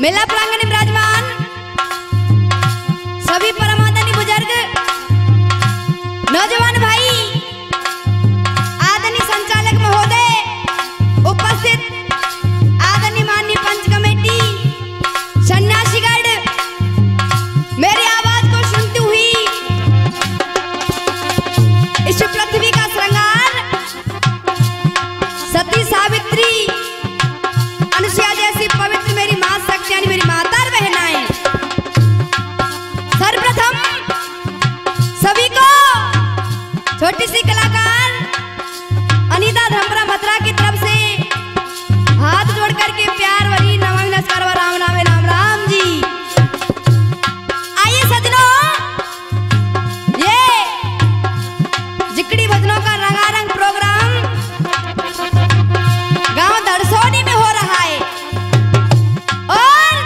मेला प्रांगण में विराजमान सभी परमादनी बुजुर्ग, नौजवान भाई, आदरणीय संचालक महोदय, उपस्थित आदरणीय माननीय पंच कमेटी, सन्यासीगढ़, मेरी आवाज को सुनती हुई इस पृथ्वी का श्रृंगार सती सावित्री अनुसुईया जैसी पवित्र मेरी मां शक्ति यानी मेरी माता बहनाएं, सर्वप्रथम सभी को छोटी सी कलाकार अनीता धर्मपुरा मथुरा की तरफ से हाथ जोड़ करके प्यार भरी नमन नमस्कार व राम नाम राम राम जी। आइए सजनों, ये जिकड़ी भजनों का रंगारंग प्रोग्राम गांव दरसोनी में हो रहा है और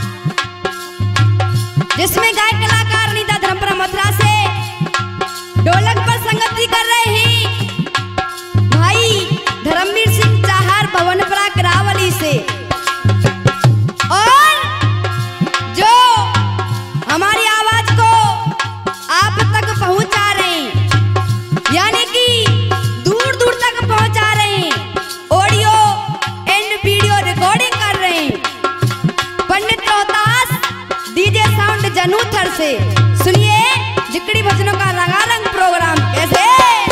जिसमें गायक कलाकार अनीता धर्मपुरा मथुरा से ढोलक पर संगति कर रहे हैं भाई धर्मवीर सिंह चाहर भवनपुरा करावली से, और जो हमारी आवाज को आप तक पहुंचा रहे हैं यानी कि दूर दूर तक पहुंचा रहे हैं, ऑडियो एंड वीडियो रिकॉर्डिंग कर रहे हैं, पंडित रोहतास डीजे साउंड जनूथर से। सुनिए जिकड़ी भजनों का रंगारंग प्रोग्राम कैसे।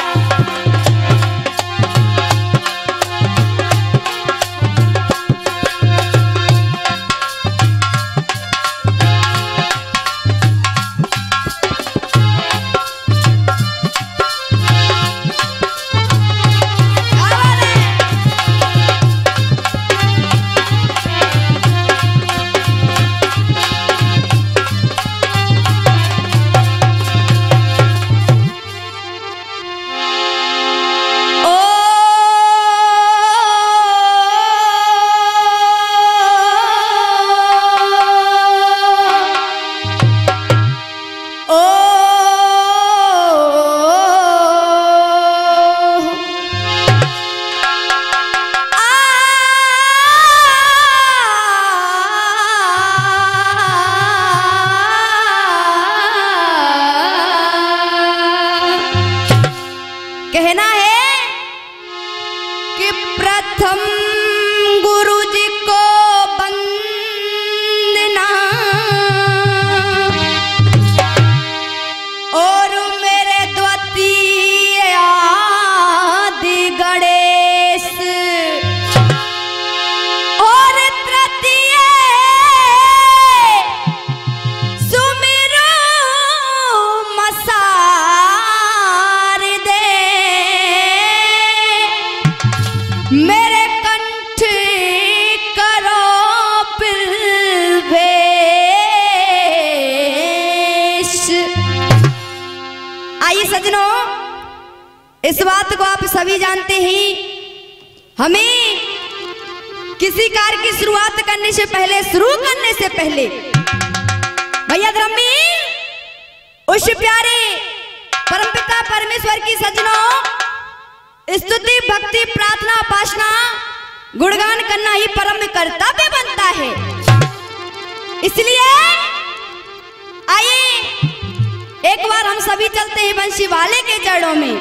कहना है कि प्रथम गुरु जी को वंदना और मेरे द्वितीय आदि गणेश और तृतीय सुमिरो मसा मेरे कंठ करो पिलवेश। आइए सजनों, इस बात को आप सभी जानते हैं, हमें किसी कार्य की शुरुआत करने से पहले, शुरू करने से पहले भैया धर्मवीर उस प्यारे परमपिता परमेश्वर की सजनों स्तुति भक्ति प्रार्थना उपासना गुणगान करना ही परम कर्तव्य बनता है। इसलिए आइए एक बार हम सभी चलते हैं बंसी वाले के जड़ों में।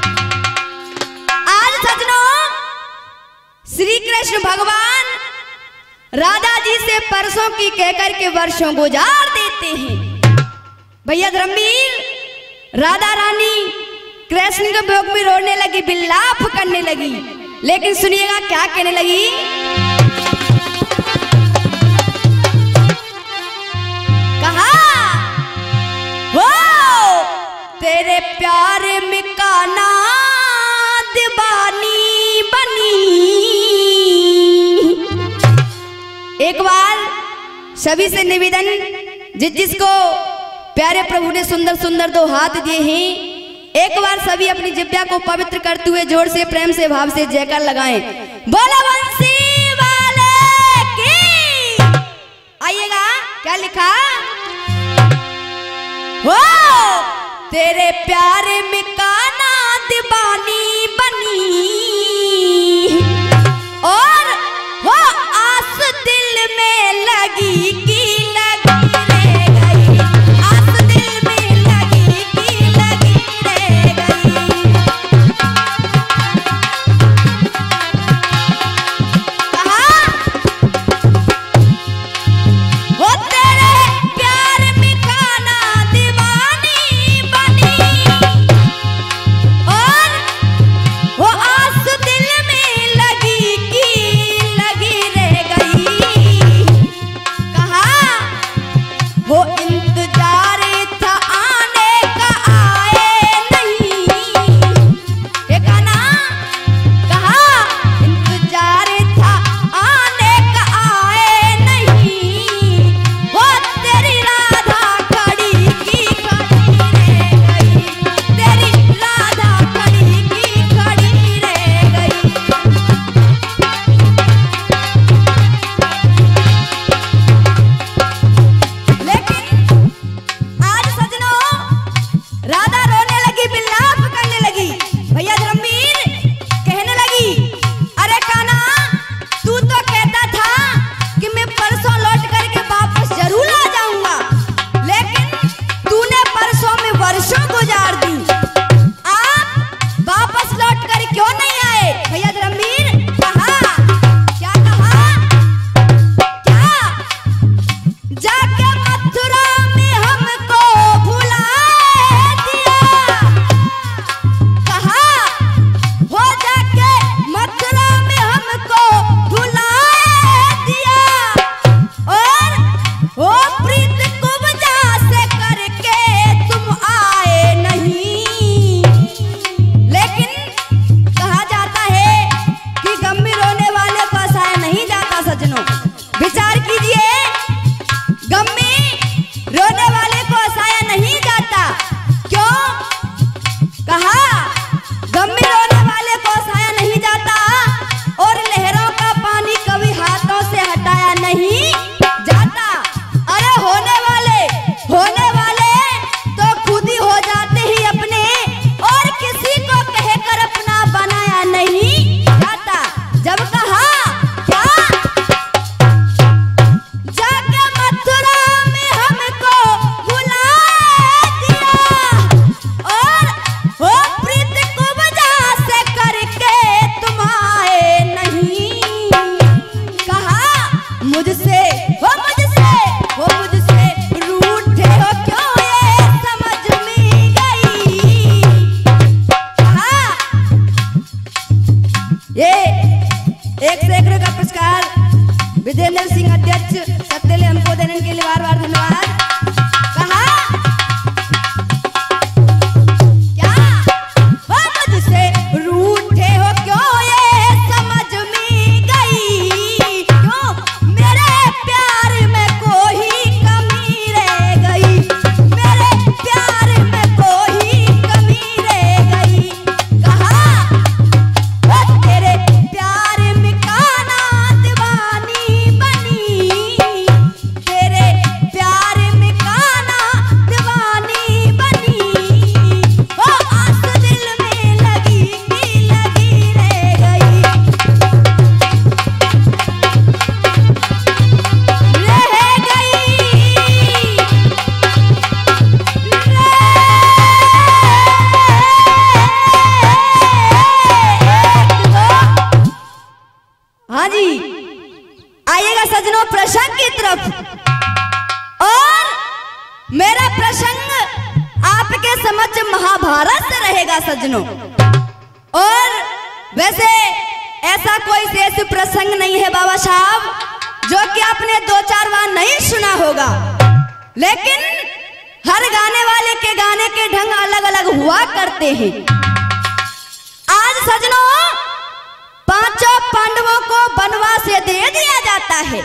आज सजनों श्री कृष्ण भगवान राधा जी से परसों की कहकर के वर्षों गुजार देते हैं। भैया धर्मवीर राधा रानी कृष्ण के भोग में रोने लगी, बिलाप करने लगी, लेकिन सुनिएगा क्या कहने लगी। कहा हो तेरे प्यार में काना दीवानी बनी। एक बार सभी से निवेदन, जिसको प्यारे प्रभु ने सुंदर सुंदर दो हाथ दिए हैं, एक बार सभी अपनी जिब्या को पवित्र करते हुए जोर से प्रेम से भाव से जयकार लगाएं। बोलो बंसी वाले की। आइएगा क्या लिखा हो तेरे प्यारे में काना दीवानी बनी और वो आस दिल में लगी सज्जनों, विचार कीजिए, गम में रोने वाले को हंसाया नहीं जाता। क्यों? कहा गम में रोने वाले को हंसाया नहीं जाता और लहरों का पानी कभी हाथों से हटाया नहीं जाता। अरे होने वाले तो खुद ही हो जाते ही अपने, और किसी को कहकर अपना बनाया नहीं जाता। जब कहा क्या जाके मथुरा में हमको भुला दिया, और वो प्रीत को वजह से करके तुम आए नहीं। कहा मुझसे रूठे हो क्यों, ये समझ में गई। कहा ये 101 रुपये का पुरस्कार विजेंद्र सिंह अध्यक्ष सत्यले हमको देने के लिए बार-बार धन्यवाद। कहा क्या वो मुझसे रूठे हो क्यों, ये समझ में गई। क्यों? मेरे प्यार में कोई कमी रह गई, मेरे प्यार में कोई कमी रह गई। कहा वो तेरे प्यार में काना दीवानी बनी, तेरे प्यार में काना दीवानी बनी। वो आस दिल में लगी रह गई, हाँ जी, आइएगा सज्जनों प्रसंग की तरफ। और मेरा प्रसंग आपके समक्ष महाभारत से रहेगा सज्जनों। और वैसे ऐसा कोई शेष प्रसंग नहीं है बाबा साहब जो कि आपने 2-4 बार नहीं सुना होगा, लेकिन हर गाने वाले के गाने के ढंग अलग अलग हुआ करते हैं। आज सज्जनों 5 पांडवों को वनवास दे दिया जाता है।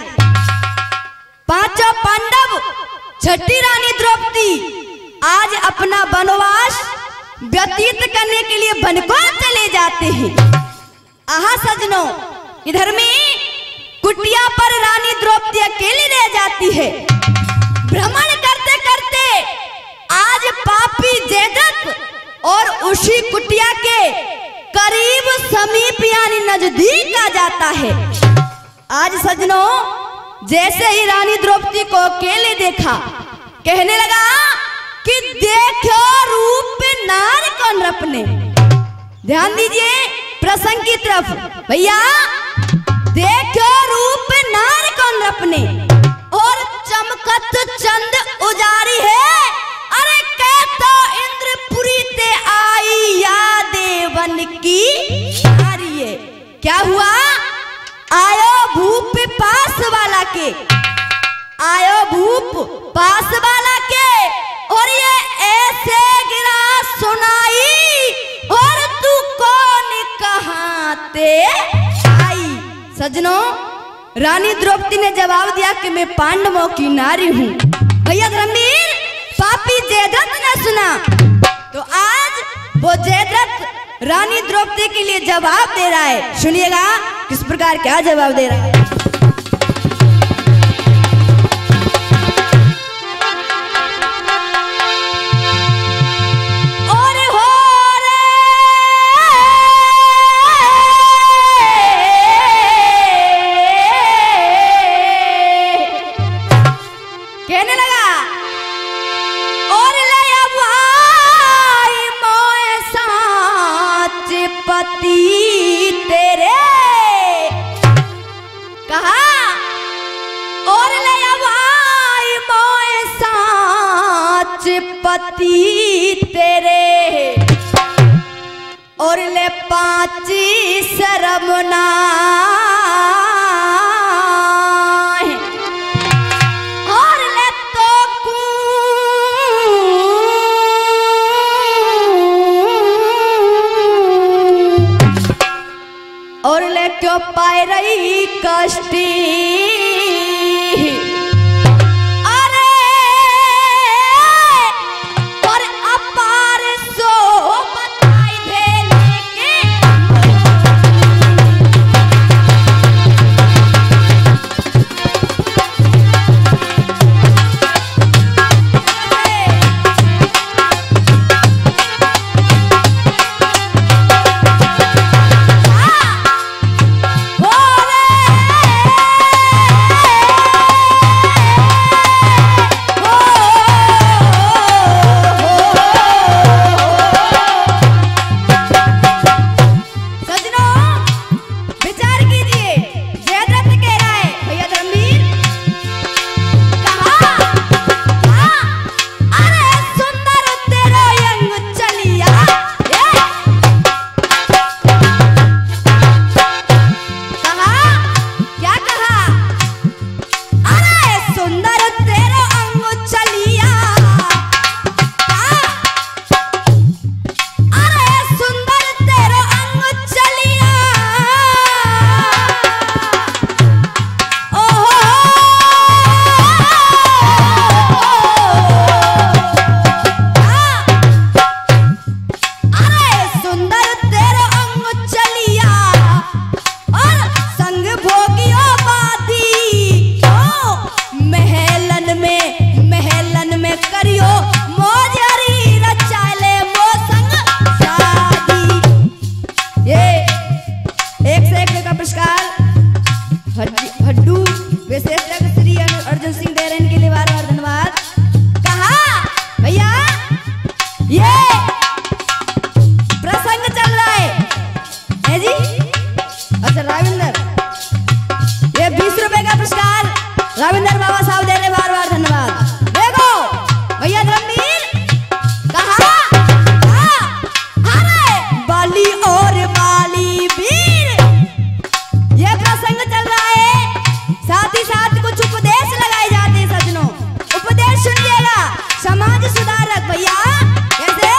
5 पांडव छठी रानी द्रौपदी आज अपना वनवास व्यतीत करने के लिए वन को चले जाते हैं। आहा सज्जनों, इधर में कुटिया पर रानी द्रौपदी अकेली रह जाती है। भ्रमण करते करते आज पापी जयद्रथ और उसी कुटिया के करीब समीप यानी नजदीक आ जाता है। आज सज्जनों जैसे ही रानी द्रौपदी को अकेले देखा, कहने लगा कि देखो रूप नार कौन रपने। ध्यान दीजिए प्रसंग की तरफ भैया, देखो रूप नार कौन रपने, और चमकत चंद उजारी है। अरे कहता इंद्रपुरी ते आई या देवन की नारी है। क्या हुआ? आयो भूप पास वाला के, आयो भूप पास वाला के, और ये ऐसे गिरा सुनाई, और तू कौन कहाँ ते आई। सज्जनों रानी द्रौपदी ने जवाब दिया कि मैं पांडवों की नारी हूँ। भैया धर्मवीर पापी जयद्रथ ने सुना, तो आज वो जयद्रथ रानी द्रौपदी के लिए जवाब दे रहा है। सुनिएगा किस प्रकार क्या जवाब दे रहा है। कहने लगा और ले भाई मोए साच पति तेरे। कहा और ले भाई मोए साच पति तेरे, और ले 5 शरमना और ले क्यों पाए रही कष्टी हड्डू विशेषज्ञ श्री अर्जुन सिंह दे रहे हैं, इनके लिए बार बार धन्यवाद। कहा भैया ये प्रसंग चल रहा है जी। अच्छा राविंदर, ये 20 रुपए का पुरस्कार राविंदर बाबा साहब दे रहे, बार बार धन्यवाद। देखो भैया धर्मवीर कहा अरे बाली और बाली वीर, ये प्रसंग चल रहा है। साथ ही साथ कुछ उपदेश लगाए जाते हैं सज्जनों, उपदेश सुनिएगा, समाज सुधारक भैया। कैसे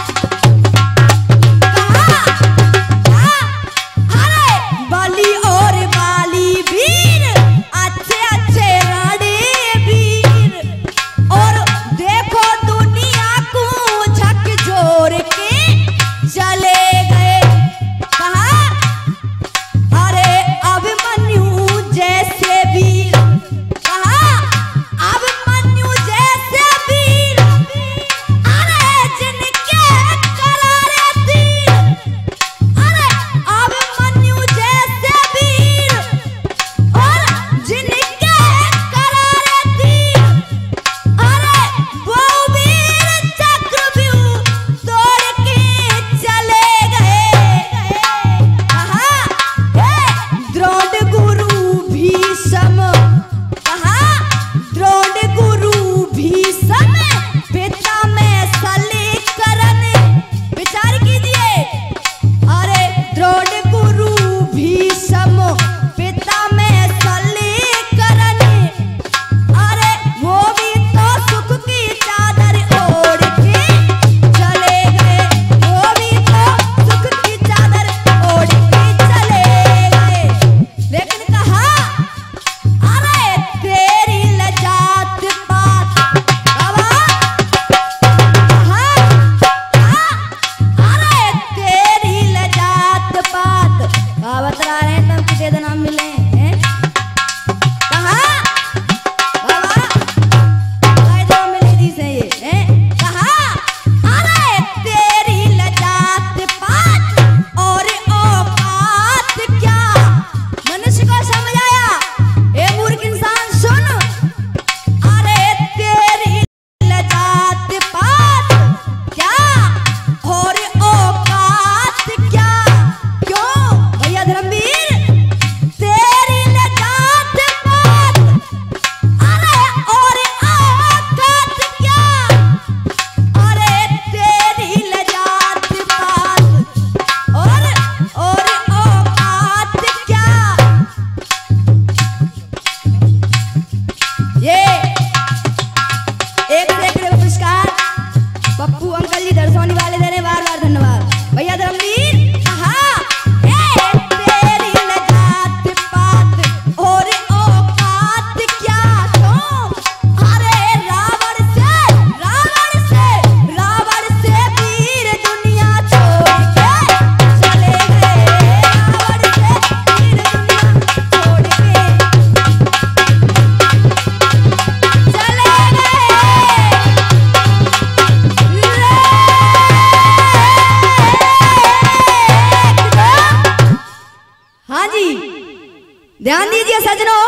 अरे बाली और बाली वीर, अच्छे अच्छे राणे वीर, और देखो दुनिया को झकझोर के चले गए। कहा अरे अभिमन्यु जैसे वीर, कहा अभिमन्यु जैसे वीर, अरे जिनके करारे तीर, अरे अभिमन्यु जैसे वीर, और जिनके करारे तीर, अरे वो वीर चक्रव्यूह तोड़ के चले गए। कहा द्रोण गुरु भीष्म, कहा द्रोण गुरु भीष्म पिता में सलीकरण, विचार कीजिए। अरे द्रोण गुरु भीष्म पिता में सलीकरण, अरे वो भी तो सुख की चादर ओढ़ के चले गए, वो भी तो सुख की चादर ओढ़ के चले गए। लेकिन कहा अरे तेरी लजात पात, अरे तेरी लजात पात, कहा बतला रहे हैं तब कितने दिन हम मिले हैं। कहा मिले जी से ये हैं। कहा अरे तेरी लजात पात और औकात क्या, मनुष्य को समझ आया? ए मूर्ख इंसान सुन, अरे तेरी लजात पात क्या और औकात क्या। क्यों भैया धर्मवीर, तेरी लजात पात, अरे और औकात क्या, अरे तेरी लजात पात और औकात क्या। दीजिए सजनों,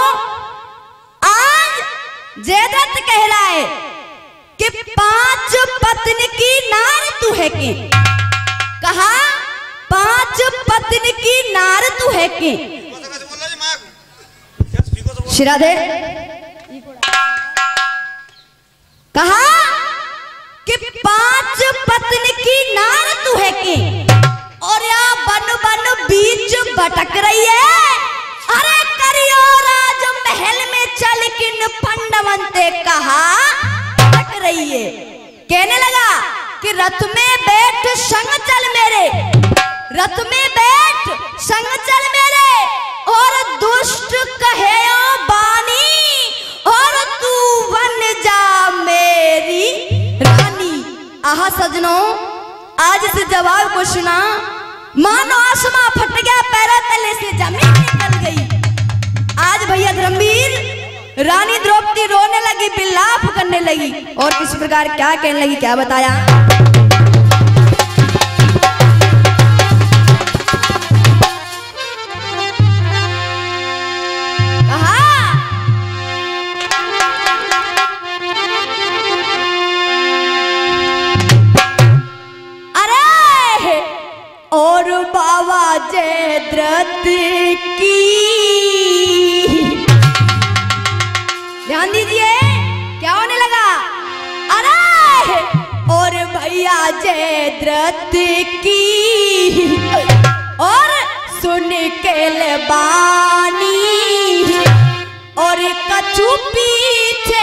आज जयद्रथ कह रहा है कि 5 पत्नी की नार तू है की। कहा 5 पत्नी की नार तू है की। श्राधे कहा कि 5 पत्नी की नार तू है की और यहाँ बन बन बीच भटक रही है। अरे करियो राज महल में चल किन पंडवंते कहा भटक रही है। कहने लगा कि रथ में बैठ संग चल मेरे, रथ में बैठ संग चल मेरे, और दुष्ट कहे बानी और तू बन जा मेरी रानी। आहा सजनों, आज इस जवाब को सुना मानो आसमां फट गया, पैरों तले से जमीन निकल गई। आज भैया धर्मवीर रानी द्रौपदी रोने लगी, बिलाप करने लगी और किस प्रकार क्या कहने लगी, क्या बताया। और बाबा जयद्रथ की, ध्यान दीजिए क्या होने लगा। अरे और भैया जयद्रथ की और सुन के बानी और कछु पीछे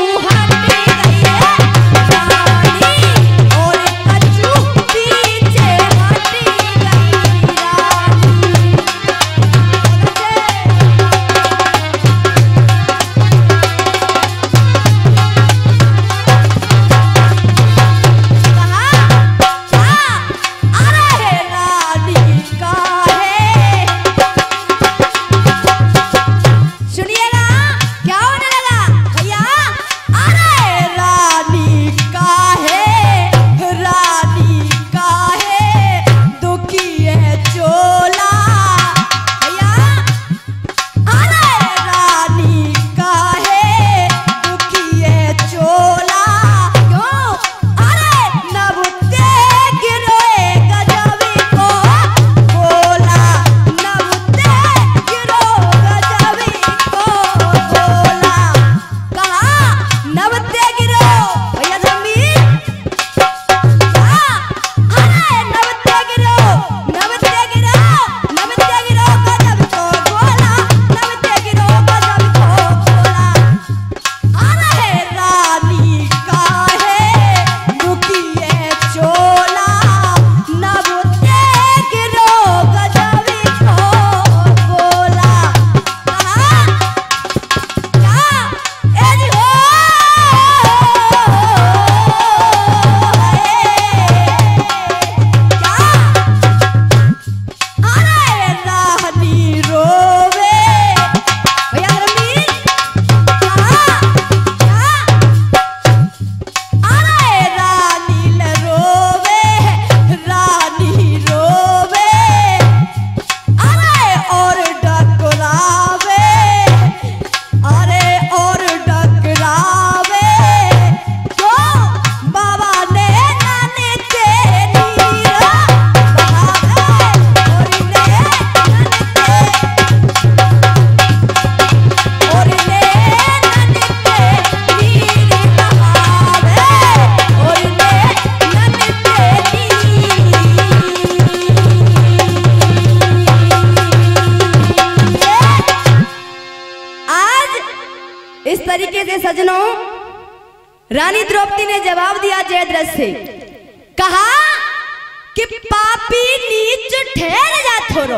सजनों, रानी द्रौपदी ने जवाब दिया जयद्रथ से, कहा कि पापी नीच ठहर जा थोरो,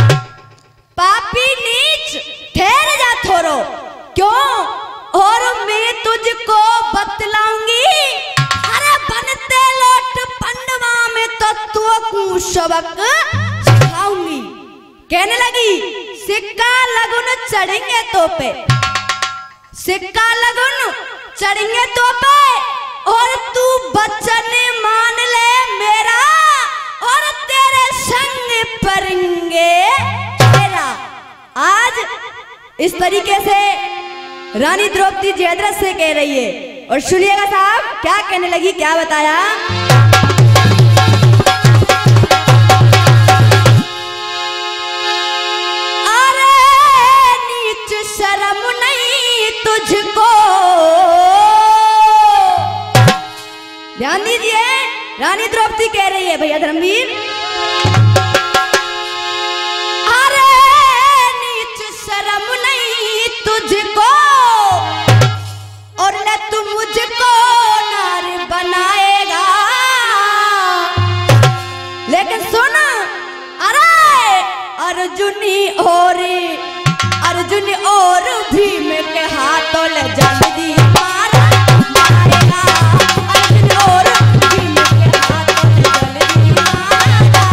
पापी नीच ठहर जा थोरो, क्यों और मैं तुझको बतलाऊंगी। अरे बनते लोट पंडवा में तो तू सबक सिखाऊंगी। कहने लगी सिक्का लगुन चढ़ेंगे तो पे, सिक्का लगुन चढ़ेंगे तो पे, और तू बचन मान ले मेरा, और तेरे संग परेंगे तेरा। आज इस तरीके से रानी द्रौपदी जयद्रथ से कह रही है। और सुनिएगा साहब क्या कहने लगी, क्या बताया। अरे नीच शर्म नहीं तुझको, ध्यान दीजिए रानी द्रौपदी कह रही है भैया धर्मवीर, अरे नीच शर्म नहीं तुझको और न तू मुझको नार बनाएगा। लेकिन सुन, अरे अर्जुन और भीम के हाथों ले जल्दी मारा मारेगा। अर्जुन और भीम के हाथों ले जल्दी मारा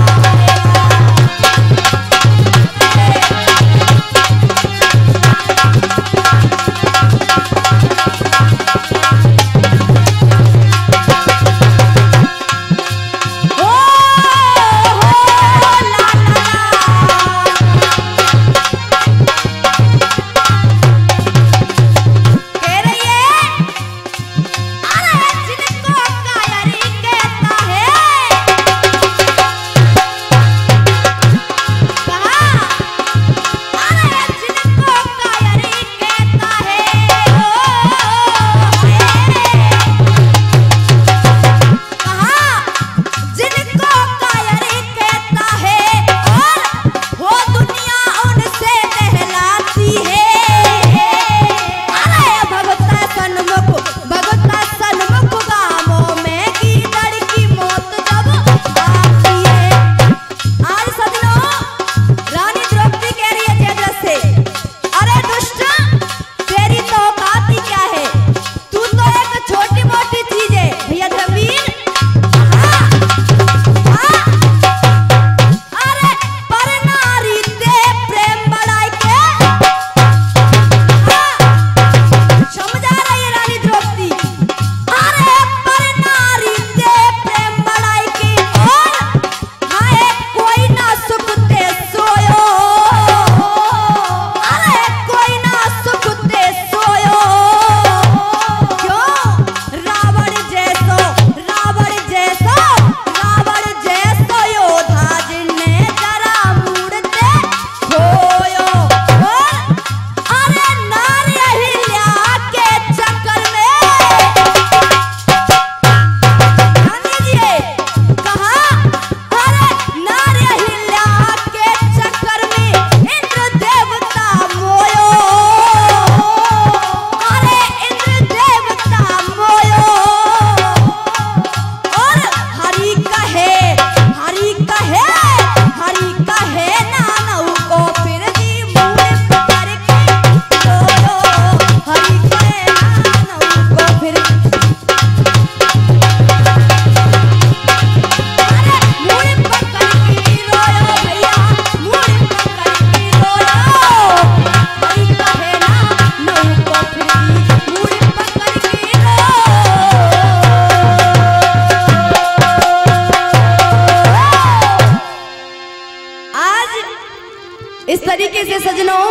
इस तरीके से सजनों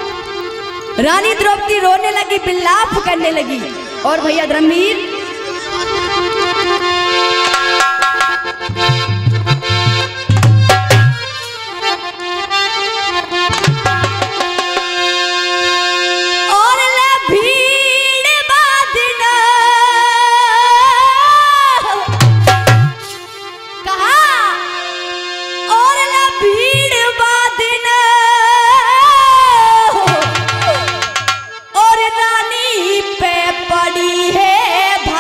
रानी द्रौपदी रोने लगी, बिलाप करने लगी। और भैया धर्मवीर पड़ी है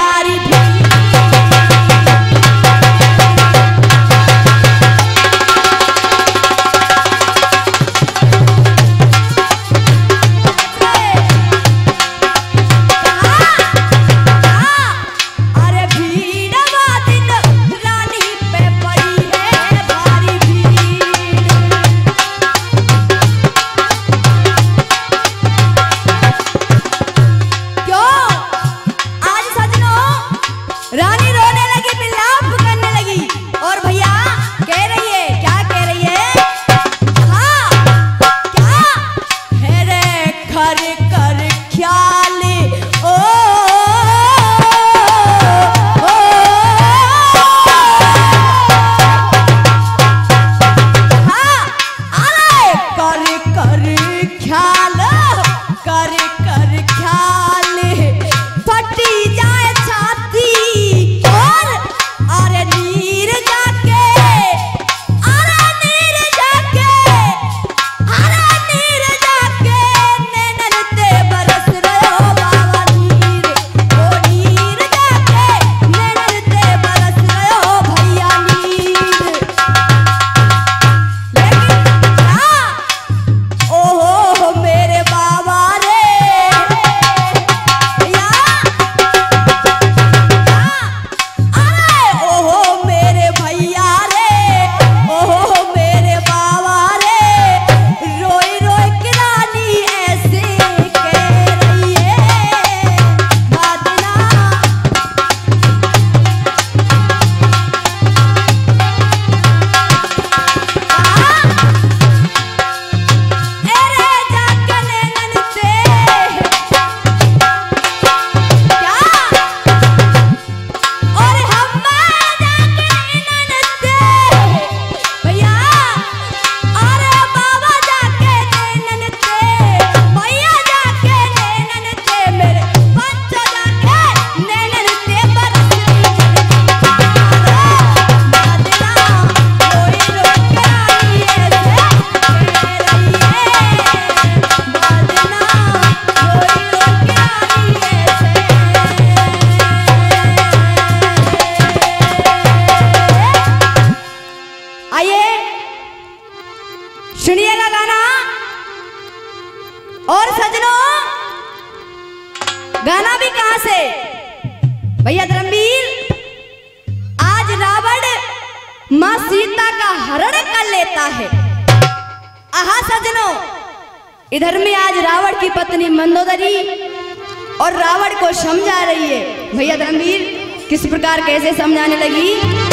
गाना भी कहां से भैया धर्मवीर। आज रावण मां सीता का हरण कर लेता है। आहा सजनों, इधर में आज रावण की पत्नी मंदोदरी और रावण को समझा रही है। भैया धर्मवीर किस प्रकार कैसे समझाने लगी।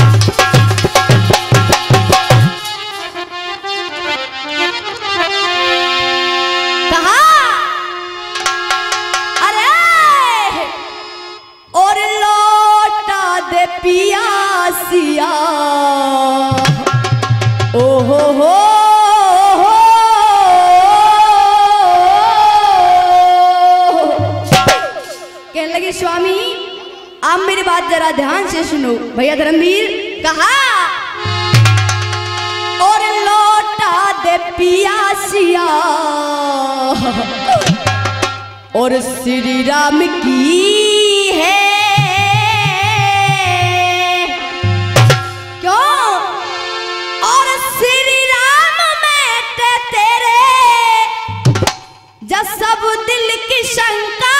कहा अरे और लौटा दे पियासिया, ओ हो कहने लगी स्वामी आप मेरी बात जरा ध्यान से सुनो। भैया धर्मवीर कहा और लौटा दे पियासिया और श्री राम की है क्यों और श्री राम में तेरे जब सब दिल की शंका।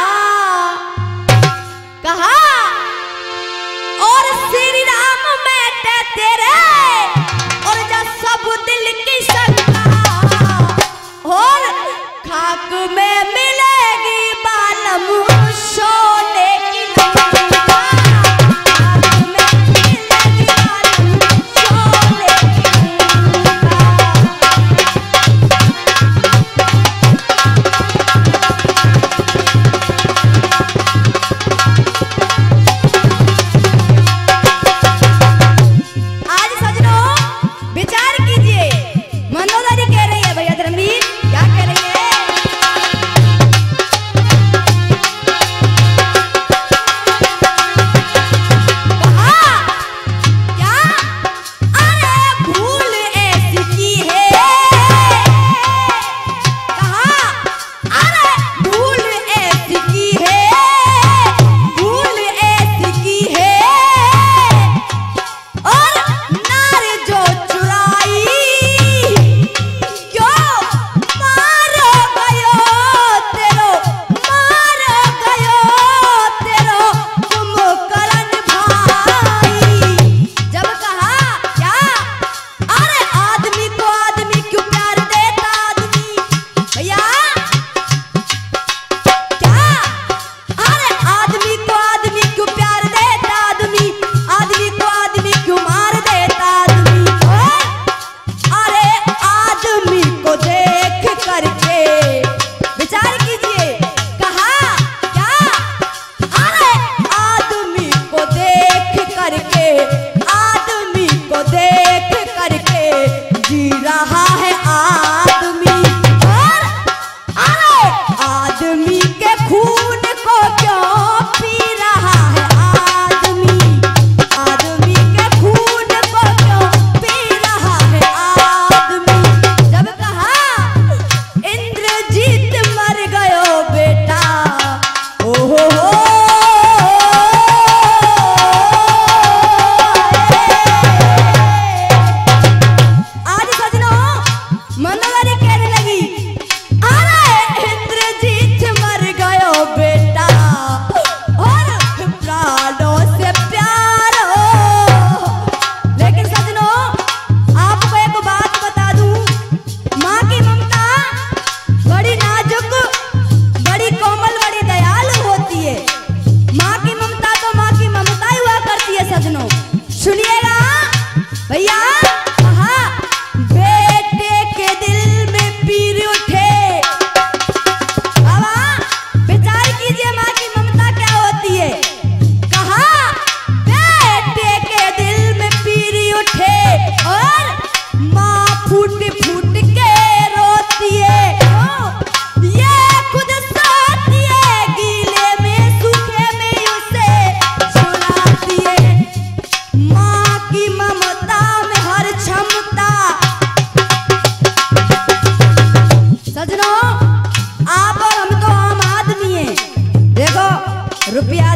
कहा और श्री राम में तेरे और जब सब दिल की शंका और खाक में मिलेगी बालम सोने की लंका, खाक में मिलेगी बालम सोने की लंका। आज सजनों विचार कीजिए, मंदोदरी कह रही है भैया धर्मवीर क्या कह रही है। रुपया